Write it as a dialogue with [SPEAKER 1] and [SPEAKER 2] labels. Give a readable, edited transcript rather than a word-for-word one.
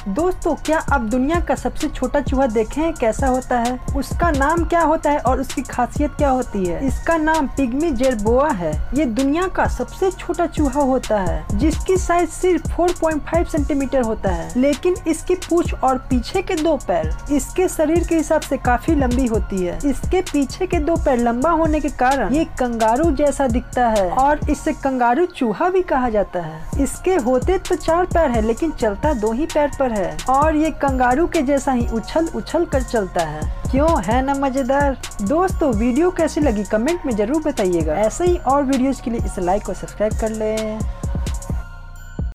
[SPEAKER 1] दोस्तों, क्या आप दुनिया का सबसे छोटा चूहा देखे हैं कैसा होता है? उसका नाम क्या होता है और उसकी खासियत क्या होती है? इसका नाम पिग्मी जेरबोआ है। ये दुनिया का सबसे छोटा चूहा होता है जिसकी साइज सिर्फ 4.5 सेंटीमीटर होता है, लेकिन इसकी पूंछ और पीछे के दो पैर इसके शरीर के हिसाब से काफी लंबी होती है। इसके पीछे के दो पैर लंबा होने के कारण ये कंगारू जैसा दिखता है और इसे कंगारू चूहा भी कहा जाता है। इसके होते तो 4 पैर है लेकिन चलता 2 ही पैर पर है और ये कंगारू के जैसा ही उछल उछल कर चलता है। क्यों, है ना मजेदार? दोस्तों, वीडियो कैसी लगी कमेंट में जरूर बताइएगा। ऐसे ही और वीडियोस के लिए इसे लाइक और सब्सक्राइब कर लें।